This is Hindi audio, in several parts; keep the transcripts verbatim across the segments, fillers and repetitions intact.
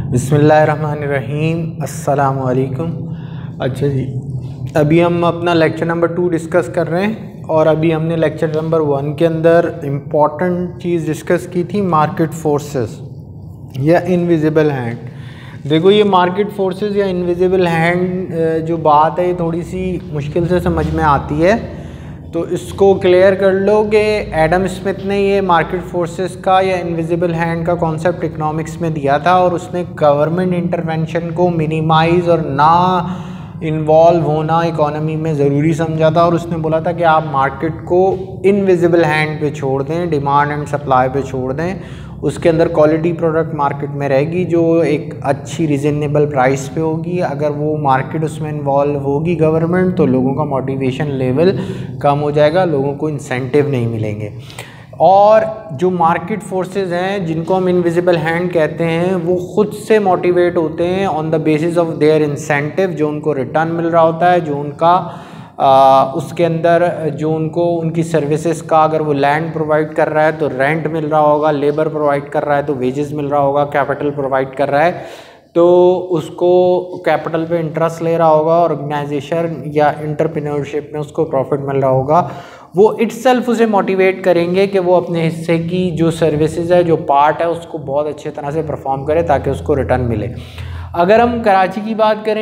बिस्मिल्लाहिर्रहमानिर्रहीम, अस्सलामु अलैकुम। अच्छा जी, अभी हम अपना लेक्चर नंबर टू डिस्कस कर रहे हैं और अभी हमने लेक्चर नंबर वन के अंदर इम्पॉर्टेंट चीज़ डिस्कस की थी, मार्केट फोर्सेस या इनविजिबल हैंड। देखो, ये मार्केट फोर्सेस या इनविजिबल हैंड जो बात है ये थोड़ी सी मुश्किल से समझ में आती है, तो इसको क्लियर कर लो कि एडम स्मिथ ने ये मार्केट फोर्सेस का या इनविजिबल हैंड का कॉन्सेप्ट इकोनॉमिक्स में दिया था और उसने गवर्नमेंट इंटरवेंशन को मिनिमाइज़ और ना इन्वॉल्व होना इकोनॉमी में ज़रूरी समझा था। और उसने बोला था कि आप मार्केट को इनविजिबल हैंड पे छोड़ दें, डिमांड एंड सप्लाई पे छोड़ दें, उसके अंदर क्वालिटी प्रोडक्ट मार्केट में रहेगी जो एक अच्छी रिजनेबल प्राइस पे होगी। अगर वो मार्केट उसमें इन्वॉल्व होगी गवर्नमेंट, तो लोगों का मोटिवेशन लेवल कम हो जाएगा, लोगों को इंसेंटिव नहीं मिलेंगे। और जो मार्केट फोर्सेस हैं जिनको हम इनविजिबल हैंड कहते हैं, वो खुद से मोटिवेट होते हैं on the basis of their incentive, जो उनको रिटर्न मिल रहा होता है, जो उनका आ, उसके अंदर जो उनको उनकी सर्विसेज का, अगर वो लैंड प्रोवाइड कर रहा है तो रेंट मिल रहा होगा, लेबर प्रोवाइड कर रहा है तो वेजेस मिल रहा होगा, कैपिटल प्रोवाइड कर रहा है तो उसको कैपिटल पे इंटरेस्ट ले रहा होगा, ऑर्गेनाइजेशन या एंटरप्रेन्योरशिप में उसको प्रॉफिट मिल रहा होगा। वो इटसेल्फ उसे मोटिवेट करेंगे कि वो अपने हिस्से की जो सर्विसेज है, जो पार्ट है, उसको बहुत अच्छे तरह से परफॉर्म करे ताकि उसको रिटर्न मिले। अगर हम कराची की बात करें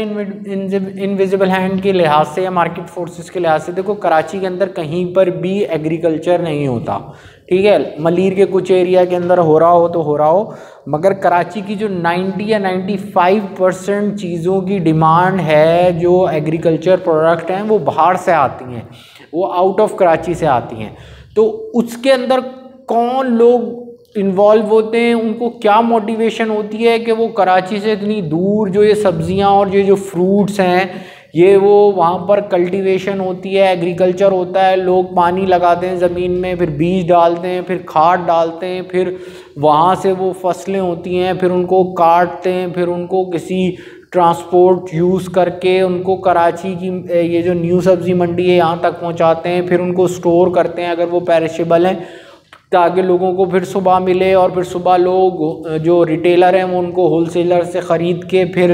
इनविजिबल हैंड के लिहाज से या मार्केट फोर्सेस के लिहाज से, देखो कराची के अंदर कहीं पर भी एग्रीकल्चर नहीं होता, ठीक है। मलीर के कुछ एरिया के अंदर हो रहा हो तो हो रहा हो, मगर कराची की जो नब्बे या पचानवे परसेंट चीज़ों की डिमांड है, जो एग्रीकल्चर प्रोडक्ट हैं, वो बाहर से आती हैं, वो आउट ऑफ कराची से आती हैं। तो उसके अंदर कौन लोग इन्वॉल्व होते हैं, उनको क्या मोटिवेशन होती है कि वो कराची से इतनी दूर जो ये सब्जियां और ये जो फ्रूट्स हैं, ये वो वहाँ पर कल्टीवेशन होती है, एग्रीकल्चर होता है, लोग पानी लगाते हैं ज़मीन में, फिर बीज डालते हैं, फिर खाद डालते हैं, फिर वहाँ से वो फसलें होती हैं, फिर उनको काटते हैं, फिर उनको किसी ट्रांसपोर्ट यूज़ करके उनको कराची की ये जो न्यू सब्ज़ी मंडी है यहाँ तक पहुँचाते हैं, फिर उनको स्टोर करते हैं अगर वो पेरिशेबल हैं, ताकि लोगों को फिर सुबह मिले, और फिर सुबह लोग जो रिटेलर हैं वो उनको होलसेलर से ख़रीद के फिर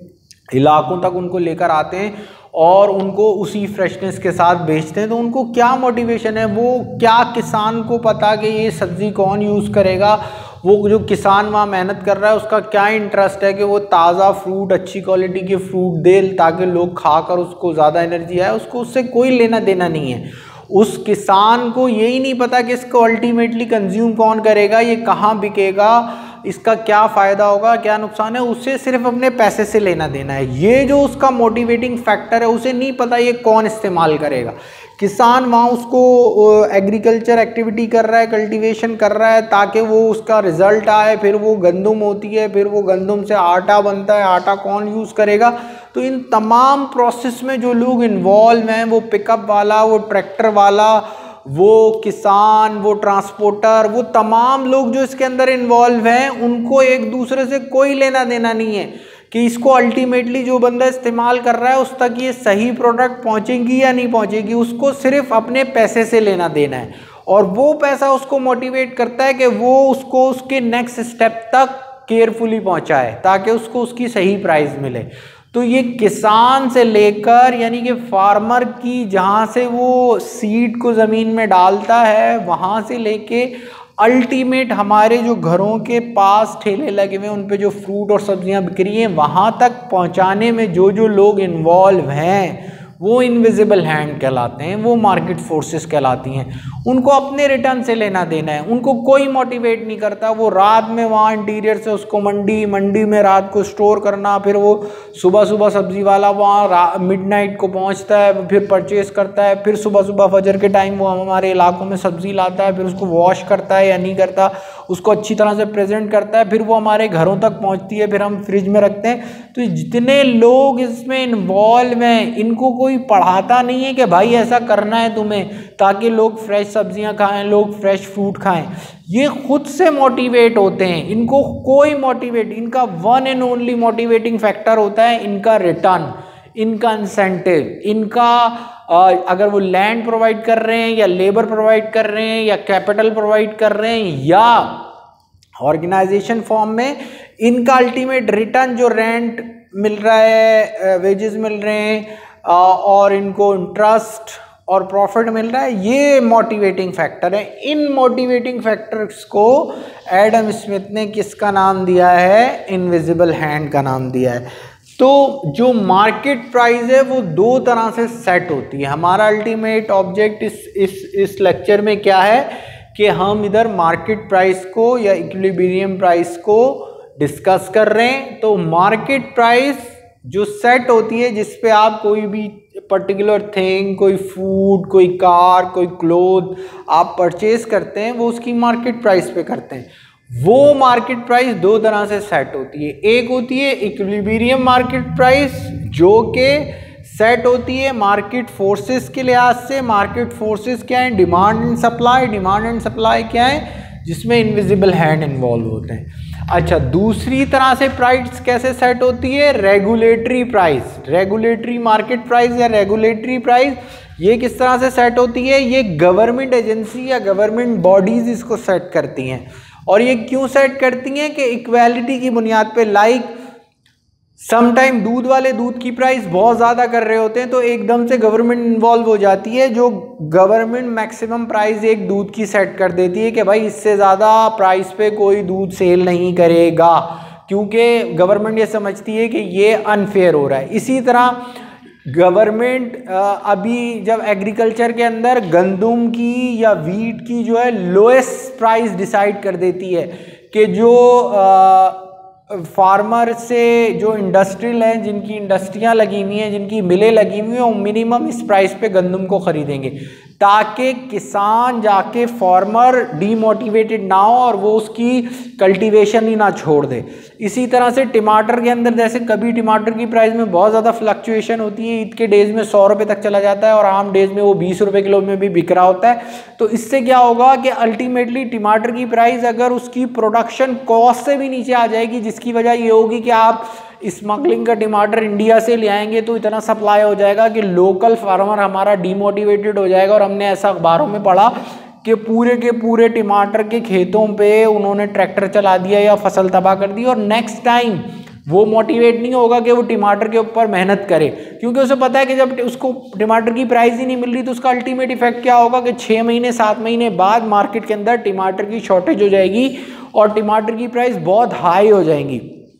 इलाकों तक उनको लेकर आते हैं और उनको उसी फ्रेशनेस के साथ बेचते हैं। तो उनको क्या मोटिवेशन है, वो क्या किसान को पता कि ये सब्ज़ी कौन यूज़ करेगा, वो जो किसान वहाँ मेहनत कर रहा है उसका क्या इंटरेस्ट है कि वो ताज़ा फ्रूट, अच्छी क्वालिटी के फ्रूट दे ताकि लोग खाकर उसको ज़्यादा एनर्जी आए, उसको उससे कोई लेना देना नहीं है। उस किसान को यही नहीं पता कि इसको अल्टीमेटली कंज्यूम कौन करेगा, ये कहाँ बिकेगा, इसका क्या फ़ायदा होगा, क्या नुकसान है, उसे सिर्फ अपने पैसे से लेना देना है। ये जो उसका मोटिवेटिंग फैक्टर है, उसे नहीं पता ये कौन इस्तेमाल करेगा। किसान वहाँ उसको एग्रीकल्चर एक्टिविटी कर रहा है, कल्टीवेशन कर रहा है ताकि वो उसका रिज़ल्ट आए, फिर वो गंदम होती है, फिर वो गंदम से आटा बनता है, आटा कौन यूज़ करेगा। तो इन तमाम प्रोसेस में जो लोग इन्वॉल्व हैं, वो पिकअप वाला, वो ट्रैक्टर वाला, वो किसान, वो ट्रांसपोर्टर, वो तमाम लोग जो इसके अंदर इन्वॉल्व हैं, उनको एक दूसरे से कोई लेना देना नहीं है कि इसको अल्टीमेटली जो बंदा इस्तेमाल कर रहा है उस तक ये सही प्रोडक्ट पहुंचेगी या नहीं पहुंचेगी, उसको सिर्फ अपने पैसे से लेना देना है। और वो पैसा उसको मोटिवेट करता है कि वो उसको उसके नेक्स्ट स्टेप तक केयरफुली पहुंचाए ताकि उसको उसकी सही प्राइस मिले। तो ये किसान से लेकर, यानी कि फार्मर की जहाँ से वो सीड को ज़मीन में डालता है, वहाँ से लेके अल्टीमेट हमारे जो घरों के पास ठेले लगे हुए हैं उन पे जो फ्रूट और सब्जियां बिक रही हैं, वहाँ तक पहुँचाने में जो जो लोग इन्वॉल्व हैं वो इनविजिबल हैंड कहलाते हैं, वो मार्केट फोर्सेस कहलाती हैं। उनको अपने रिटर्न से लेना देना है, उनको कोई मोटिवेट नहीं करता। वो रात में वहाँ इंटीरियर से उसको मंडी मंडी में रात को स्टोर करना, फिर वो सुबह सुबह सब्जी वाला वहाँ मिडनाइट को पहुँचता है, फिर परचेस करता है, फिर सुबह सुबह फजर के टाइम वो हमारे इलाकों में सब्ज़ी लाता है, फिर उसको वॉश करता है या नहीं करता, उसको अच्छी तरह से प्रेजेंट करता है, फिर वो हमारे घरों तक पहुँचती है, फिर हम फ्रिज में रखते हैं। तो जितने लोग इसमें इन्वॉल्व हैं, इनको कोई पढ़ाता नहीं है कि भाई ऐसा करना है तुम्हें ताकि लोग फ्रेश सब्जियां खाएं, लोग फ्रेश फ्रूट खाएं। ये खुद से मोटिवेट होते हैं, इनको कोई मोटिवेट, इनका one and only motivating factor होता है इनका रिटर्न, इनका इंसेंटिव, इनका अगर वो लैंड प्रोवाइड कर रहे हैं या लेबर प्रोवाइड कर रहे हैं या कैपिटल प्रोवाइड कर रहे हैं या ऑर्गेनाइजेशन फॉर्म में इनका अल्टीमेट रिटर्न जो रेंट मिल रहा है, वेजेस मिल रहे हैं और इनको इंटरेस्ट और प्रॉफिट मिल रहा है, ये मोटिवेटिंग फैक्टर है। इन मोटिवेटिंग फैक्टर्स को एडम स्मिथ ने किसका नाम दिया है? इनविजिबल हैंड का नाम दिया है। तो जो मार्केट प्राइस है वो दो तरह से सेट होती है। हमारा अल्टीमेट ऑब्जेक्ट इस इस इस लेक्चर में क्या है कि हम इधर मार्केट प्राइस को या इक्विलिब्रियम प्राइस को डिस्कस कर रहे हैं। तो मार्केट प्राइस जो सेट होती है, जिस पे आप कोई भी पर्टिकुलर थिंग, कोई फूड, कोई कार, कोई क्लोथ आप परचेज करते हैं, वो उसकी मार्केट प्राइस पे करते हैं। वो मार्केट प्राइस दो तरह से सेट होती है। एक होती है इक्विलिब्रियम मार्केट प्राइस, जो कि सेट होती है मार्केट फोर्सेस के लिहाज से। मार्केट फोर्सेस क्या है? Demand and supply. Demand and supply क्या है? जिसमें इनविजिबल हैंड इन्वॉल्व होते हैं। अच्छा, दूसरी तरह से प्राइस कैसे सेट होती है? Regulatory price. Regulatory market price या रेगुलेटरी प्राइस ये किस तरह से सेट होती है? ये गवर्नमेंट एजेंसी या गवर्नमेंट बॉडीज इसको सेट करती हैं। और ये क्यों सेट करती हैं? कि इक्वालिटी की बुनियाद पे। लाइक समटाइम दूध वाले दूध की प्राइस बहुत ज़्यादा कर रहे होते हैं, तो एकदम से गवर्नमेंट इन्वॉल्व हो जाती है, जो गवर्नमेंट मैक्सिमम प्राइस एक दूध की सेट कर देती है कि भाई इससे ज़्यादा प्राइस पे कोई दूध सेल नहीं करेगा, क्योंकि गवर्नमेंट ये समझती है कि ये अनफेयर हो रहा है। इसी तरह गवर्नमेंट अभी जब एग्रीकल्चर के अंदर गंदम की या वीट की जो है लोएस्ट प्राइस डिसाइड कर देती है कि जो आ, फार्मर से जो इंडस्ट्रियल हैं, जिनकी इंडस्ट्रियां लगी हुई हैं, जिनकी मिलें लगी हुई हैं, वो मिनिमम इस प्राइस पे गंदम को ख़रीदेंगे, ताकि किसान जाके फार्मर डीमोटिवेटेड ना हो और वो उसकी कल्टीवेशन ही ना छोड़ दे। इसी तरह से टमाटर के अंदर, जैसे कभी टमाटर की प्राइस में बहुत ज़्यादा फ्लक्चुएशन होती है, ईद के डेज़ में सौ रुपये तक चला जाता है और आम डेज़ में वो बीस रुपये किलो में भी बिक रहा होता है। तो इससे क्या होगा कि अल्टीमेटली टमाटर की प्राइस अगर उसकी प्रोडक्शन कॉस्ट से भी नीचे आ जाएगी, जिसकी वजह ये होगी कि आप स्मगलिंग का टमाटर इंडिया से ले आएंगे, तो इतना सप्लाई हो जाएगा कि लोकल फार्मर हमारा डीमोटिवेटेड हो जाएगा। और हमने ऐसा अखबारों में पढ़ा कि पूरे के पूरे टमाटर के खेतों पे उन्होंने ट्रैक्टर चला दिया या फसल तबाह कर दी, और नेक्स्ट टाइम वो मोटिवेट नहीं होगा कि वो टमाटर के ऊपर मेहनत करे, क्योंकि उसे पता है कि जब उसको टमाटर की प्राइस ही नहीं मिल रही तो उसका अल्टीमेट इफेक्ट क्या होगा कि छः महीने सात महीने बाद मार्केट के अंदर टमाटर की शॉर्टेज हो जाएगी और टमाटर की प्राइस बहुत हाई हो जाएंगी।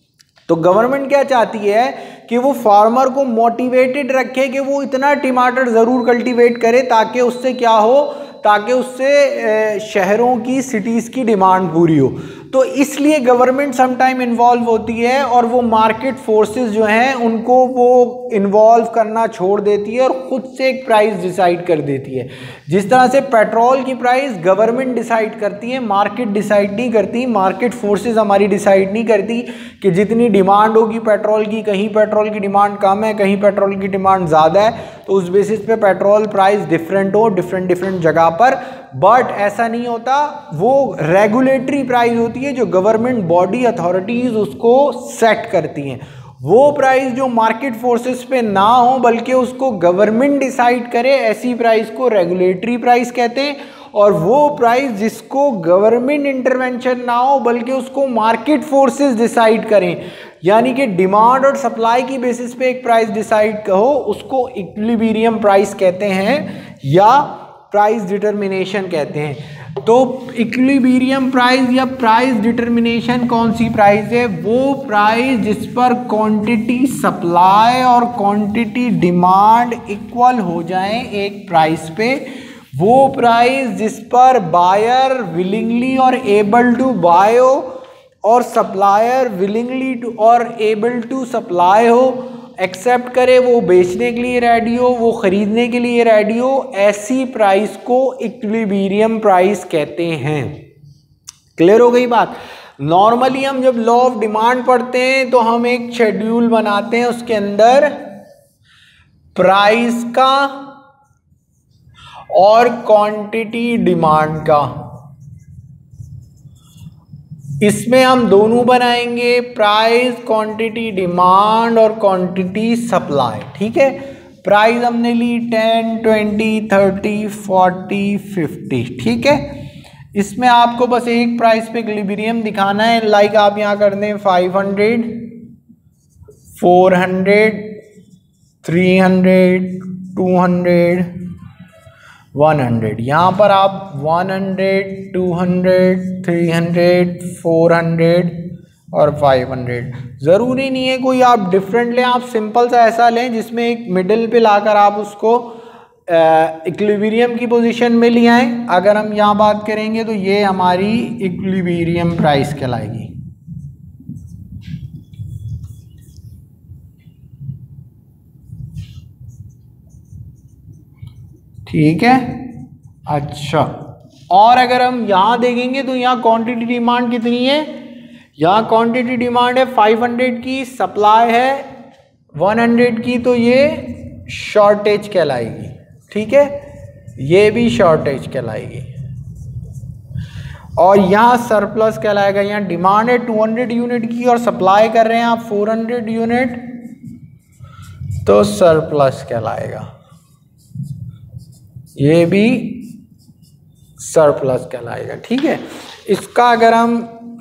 तो गवर्नमेंट क्या चाहती है कि वो फार्मर को मोटिवेटेड रखे कि वो इतना टमाटर ज़रूर कल्टीवेट करे, ताकि उससे क्या हो, ताकि उससे शहरों की, सिटीज़ की डिमांड पूरी हो। तो इसलिए गवर्नमेंट सम टाइम इन्वॉल्व होती है और वो मार्केट फोर्सेस जो हैं उनको वो इन्वॉल्व करना छोड़ देती है और ख़ुद से एक प्राइस डिसाइड कर देती है। जिस तरह से पेट्रोल की प्राइस गवर्नमेंट डिसाइड करती है, मार्केट डिसाइड नहीं करती। मार्केट फोर्सेस हमारी डिसाइड नहीं करती कि जितनी डिमांड होगी पेट्रोल की, कहीं पेट्रोल की डिमांड कम है, कहीं पेट्रोल की डिमांड ज़्यादा है, तो उस बेसिस पे पेट्रोल प्राइस डिफरेंट हो डिफरेंट डिफरेंट जगह पर। बट ऐसा नहीं होता, वो रेगुलेटरी प्राइस होती है जो गवर्नमेंट बॉडी अथॉरिटीज़ उसको सेट करती हैं। वो प्राइस जो मार्केट फोर्सेस पे ना हो बल्कि उसको गवर्नमेंट डिसाइड करे, ऐसी प्राइस को रेगुलेटरी प्राइस कहते हैं। और वो प्राइस जिसको गवर्नमेंट इंटरवेंशन ना हो बल्कि उसको मार्केट फोर्सेस डिसाइड करें, यानी कि डिमांड और सप्लाई की बेसिस पे एक प्राइस डिसाइड हो, उसको इक्विलिब्रियम प्राइस कहते हैं या प्राइस डिटर्मिनेशन कहते हैं। तो इक्विलिब्रियम प्राइस या प्राइस डिटर्मिनेशन कौन सी प्राइस है? वो प्राइस जिस पर क्वांटिटी सप्लाई और क्वांटिटी डिमांड इक्वल हो जाए एक प्राइस पे, वो प्राइस जिस पर बायर विलिंगली और एबल टू बाय हो और सप्लायर विलिंगली टू और एबल टू सप्लाई हो, एक्सेप्ट करे, वो बेचने के लिए रेडी हो, वो खरीदने के लिए रेडी हो, ऐसी प्राइस को इक्विलिब्रियम प्राइस कहते हैं। क्लियर हो गई बात? नॉर्मली हम जब लॉ ऑफ डिमांड पढ़ते हैं तो हम एक शेड्यूल बनाते हैं, उसके अंदर प्राइस का और क्वांटिटी डिमांड का, इसमें हम दोनों बनाएंगे, प्राइस क्वांटिटी डिमांड और क्वांटिटी सप्लाई। ठीक है, प्राइस हमने ली ten, twenty, thirty, forty, fifty. ठीक है, इसमें आपको बस एक प्राइस पे इक्विलिब्रियम दिखाना है। लाइक आप यहाँ कर दें five hundred, four hundred, three hundred, two hundred, one hundred. यहाँ पर आप one hundred, two hundred, three hundred, four hundred और फाइव हंड्रेड। ज़रूरी नहीं है कोई आप डिफरेंट लें, आप सिंपल सा ऐसा लें जिसमें एक मिडिल पे लाकर आप उसको इक्विलिब्रियम की पोजीशन में ले आएँ। अगर हम यहाँ बात करेंगे तो ये हमारी इक्विलिब्रियम प्राइस कहलाएगी। ठीक है, अच्छा। और अगर हम यहाँ देखेंगे तो यहाँ क्वांटिटी डिमांड कितनी है, यहाँ क्वांटिटी डिमांड है फाइव हंड्रेड की, सप्लाई है वन हंड्रेड की, तो ये शॉर्टेज कहलाएगी। ठीक है, ये भी शॉर्टेज कहलाएगी। और यहाँ सरप्लस कहलाएगा। यहाँ डिमांड है टू हंड्रेड यूनिट की और सप्लाई कर रहे हैं आप फोर हंड्रेड यूनिट, तो सरप्लस कहलाएगा। ये भी सरप्लस कहलाएगा। ठीक है, इसका अगर हम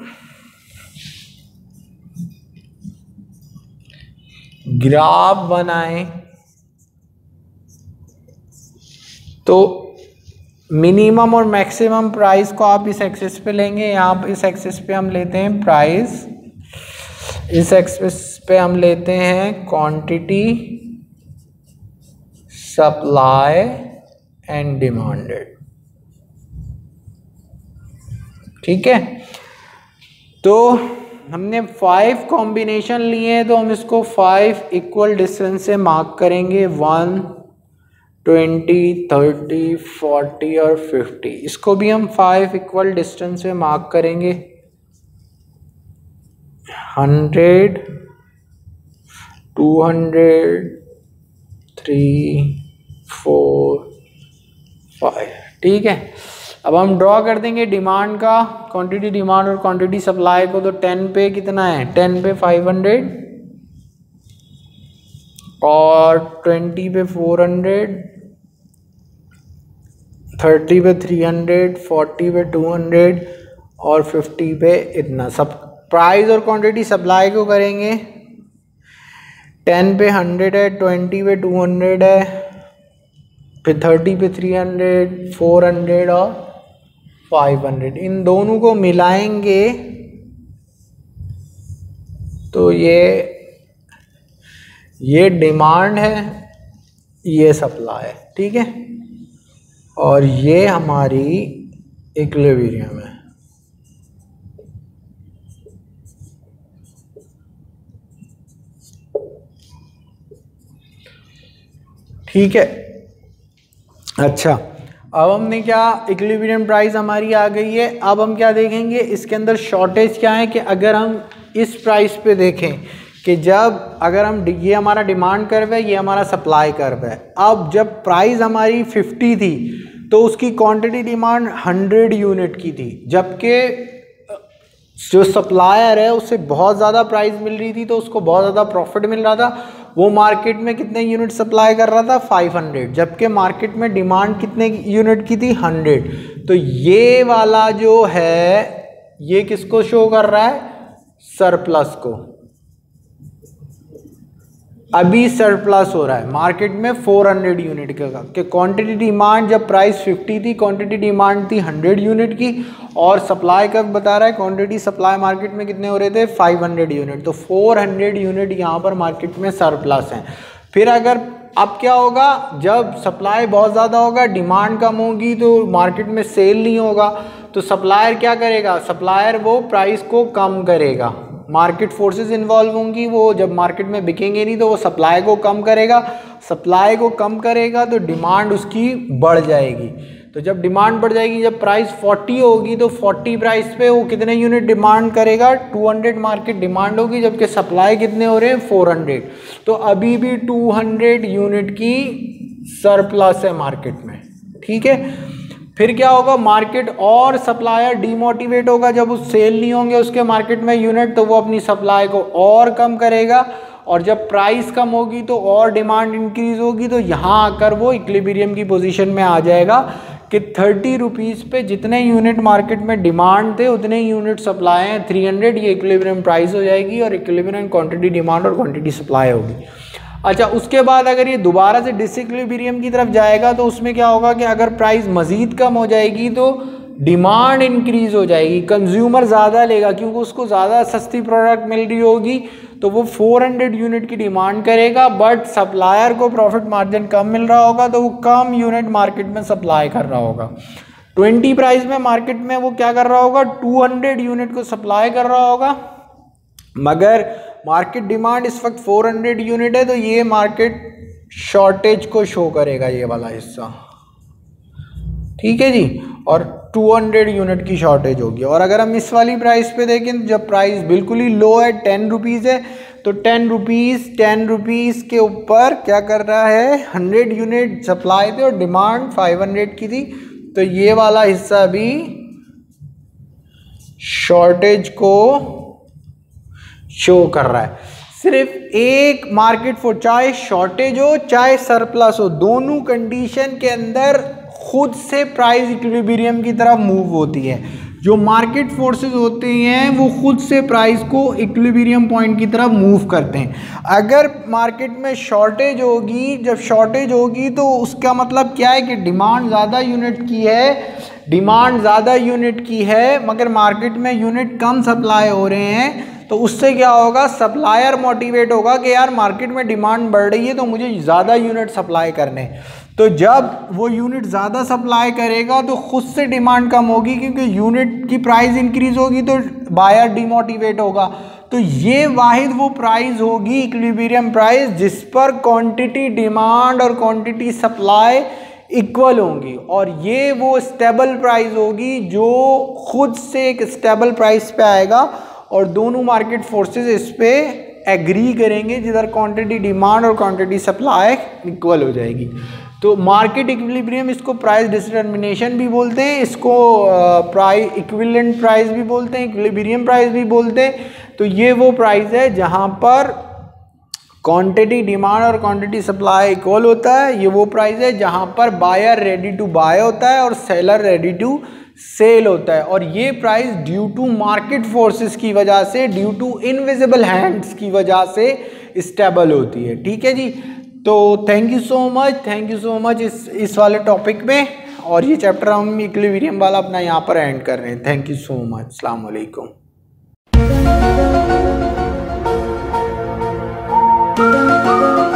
ग्राफ बनाएं तो मिनिमम और मैक्सिमम प्राइस को आप इस एक्सिस पे लेंगे। यहाँ इस एक्सिस पे हम लेते हैं प्राइस, इस एक्सिस पे हम लेते हैं क्वांटिटी, सप्लाई एंड डिमांडेड। ठीक है, तो हमने फाइव कॉम्बिनेशन लिए हैं तो हम इसको फाइव इक्वल डिस्टेंस से मार्क करेंगे। वन, ट्वेंटी, थर्टी, फोर्टी और फिफ्टी। इसको भी हम फाइव इक्वल डिस्टेंस से मार्क करेंगे। Hundred, two hundred, three, four, five. ठीक है, अब हम ड्रॉ कर देंगे डिमांड का, क्वांटिटी डिमांड और क्वांटिटी सप्लाई को। तो टेन पे कितना है, टेन पे फाइव हंड्रेड और ट्वेंटी पे फोर हंड्रेड, थर्टी पे थ्री हंड्रेड, फोर्टी पे टू हंड्रेड और फिफ्टी पे इतना। सब प्राइस और क्वांटिटी सप्लाई को करेंगे। टेन पे हंड्रेड है, ट्वेंटी पे टू हंड्रेड है, फिर थर्टी पे थ्री हंड्रेड, फोर हंड्रेड और फाइव हंड्रेड। इन दोनों को मिलाएंगे तो ये ये डिमांड है, ये सप्लाई है। ठीक है, और ये हमारी इक्विलिब्रियम है। ठीक है, अच्छा। अब हमने क्या, इक्विलिब्रियम प्राइस हमारी आ गई है। अब हम क्या देखेंगे, इसके अंदर शॉर्टेज क्या है कि अगर हम इस प्राइस पे देखें कि जब अगर हम, ये हमारा डिमांड कर्व है, ये हमारा सप्लाई कर्व है। अब जब प्राइस हमारी फिफ्टी थी तो उसकी क्वांटिटी डिमांड हंड्रेड यूनिट की थी, जबकि जो सप्लायर है उससे बहुत ज़्यादा प्राइस मिल रही थी तो उसको बहुत ज़्यादा प्रॉफिट मिल रहा था। वो मार्केट में कितने यूनिट सप्लाई कर रहा था, फाइव हंड्रेड, जबकि मार्केट में डिमांड कितने यूनिट की थी, हंड्रेड। तो ये वाला जो है ये किसको शो कर रहा है, सरप्लस को। अभी सरप्लस हो रहा है मार्केट में फोर हंड्रेड यूनिट का, कि क्वांटिटी डिमांड जब प्राइस फिफ्टी थी, क्वांटिटी डिमांड थी हंड्रेड यूनिट की, और सप्लाई कब बता रहा है, क्वांटिटी सप्लाई मार्केट में कितने हो रहे थे, फाइव हंड्रेड यूनिट। तो फोर हंड्रेड यूनिट यहाँ पर मार्केट में सरप्लस है। फिर अगर अब क्या होगा, जब सप्लाई बहुत ज़्यादा होगा, डिमांड कम होगी तो मार्केट में सेल नहीं होगा, तो सप्लायर क्या करेगा, सप्लायर वो प्राइस को कम करेगा। मार्केट फोर्सेस इन्वॉल्व होंगी, वो जब मार्केट में बिकेंगे नहीं तो वो सप्लाई को कम करेगा। सप्लाई को कम करेगा तो डिमांड उसकी बढ़ जाएगी। तो जब डिमांड बढ़ जाएगी, जब प्राइस फोर्टी होगी तो फोर्टी प्राइस पे वो कितने यूनिट डिमांड करेगा, टू हंड्रेड मार्केट डिमांड होगी, जबकि सप्लाई कितने हो रहे हैं, फोर हंड्रेड। तो अभी भी टू हंड्रेड यूनिट की सरप्लस है मार्केट में। ठीक है, फिर क्या होगा, मार्केट और सप्लायर डीमोटिवेट होगा, जब उस सेल नहीं होंगे उसके मार्केट में यूनिट तो वो अपनी सप्लाई को और कम करेगा, और जब प्राइस कम होगी तो और डिमांड इंक्रीज होगी, तो यहाँ आकर वो इक्विलिब्रियम की पोजीशन में आ जाएगा कि थर्टी रुपीज़ पे जितने यूनिट मार्केट में डिमांड थे उतने यूनिट सप्लाई हैं थ्री हंड्रेड, ये इक्विलिब्रियम प्राइस हो जाएगी और इक्विलिब्रियम क्वांटिटी डिमांड और क्वांटिटी सप्लाई होगी। अच्छा, उसके बाद अगर ये दोबारा से डिसइक्विलिब्रियम की तरफ जाएगा तो उसमें क्या होगा कि अगर प्राइस मज़ीद कम हो जाएगी तो डिमांड इंक्रीज हो जाएगी, कंज्यूमर ज़्यादा लेगा क्योंकि उसको ज़्यादा सस्ती प्रोडक्ट मिल रही होगी, तो वो फोर हंड्रेड यूनिट की डिमांड करेगा, बट सप्लायर को प्रॉफिट मार्जिन कम मिल रहा होगा तो वो कम यूनिट मार्केट में सप्लाई कर रहा होगा। ट्वेंटी प्राइस में मार्केट में वो क्या कर रहा होगा, टू हंड्रेड यूनिट को सप्लाई कर रहा होगा, मगर मार्केट डिमांड इस वक्त फोर हंड्रेड यूनिट है, तो ये मार्केट शॉर्टेज को शो करेगा ये वाला हिस्सा, ठीक है जी, और टू हंड्रेड यूनिट की शॉर्टेज होगी। और अगर हम इस वाली प्राइस पे देखें, जब प्राइस बिल्कुल ही लो है, टेन रुपीज़ है, तो टेन रुपीज़ टेन रुपीज़ के ऊपर क्या कर रहा है, हंड्रेड यूनिट सप्लाई थे और डिमांड फाइव हंड्रेड की थी, तो ये वाला हिस्सा भी शॉर्टेज को शो कर रहा है। सिर्फ एक मार्केट फोर्स, चाहे शॉर्टेज हो चाहे सरप्लस हो, दोनों कंडीशन के अंदर खुद से प्राइस इक्विलिब्रियम की तरफ मूव होती है। जो मार्केट फोर्सेस होते हैं वो खुद से प्राइस को इक्विलिब्रियम पॉइंट की तरफ मूव करते हैं। अगर मार्केट में शॉर्टेज होगी, जब शॉर्टेज होगी तो उसका मतलब क्या है कि डिमांड ज़्यादा यूनिट की है, डिमांड ज़्यादा यूनिट की है मगर मार्केट में यूनिट कम सप्लाई हो रहे हैं, तो उससे क्या होगा, सप्लायर मोटिवेट होगा कि यार मार्केट में डिमांड बढ़ रही है तो मुझे ज़्यादा यूनिट सप्लाई करने। तो जब वो यूनिट ज़्यादा सप्लाई करेगा तो खुद से डिमांड कम होगी, क्योंकि यूनिट की प्राइस इंक्रीज होगी तो बायर डिमोटिवेट होगा। तो ये वाहिद वो प्राइस होगी इक्विलिब्रियम प्राइस जिस पर क्वांटिटी डिमांड और क्वांटिटी सप्लाई इक्वल होंगी, और ये वो स्टेबल प्राइस होगी जो खुद से एक स्टेबल प्राइस पे आएगा और दोनों मार्केट फोर्सेस इस पे एग्री करेंगे जिधर क्वांटिटी डिमांड और क्वांटिटी सप्लाई इक्वल हो जाएगी। तो मार्केट इक्विलिब्रियम, इसको प्राइस डिटरमिनेशन भी बोलते हैं, इसको प्राइस इक्विवेलेंट प्राइस भी बोलते हैं, इक्विलिब्रियम प्राइस भी बोलते हैं। तो ये वो प्राइस है जहां पर क्वांटिटी डिमांड और क्वांटिटी सप्लाई इक्वल होता है। ये वो प्राइस है जहां पर बायर रेडी टू बाय होता है और सेलर रेडी टू सेल होता है, और ये price due to market forces की वजह से, ड्यू टू इनविजिबल हैंड्स की वजह से स्टेबल होती है, ठीक है जी। तो thank you so much, thank you so much इस इस वाले टॉपिक में, और ये चैप्टर हम इक्विलिब्रियम वाला अपना यहाँ पर एंड कर रहे हैं। थैंक यू सो मच, अस्सलाम वालेकुम।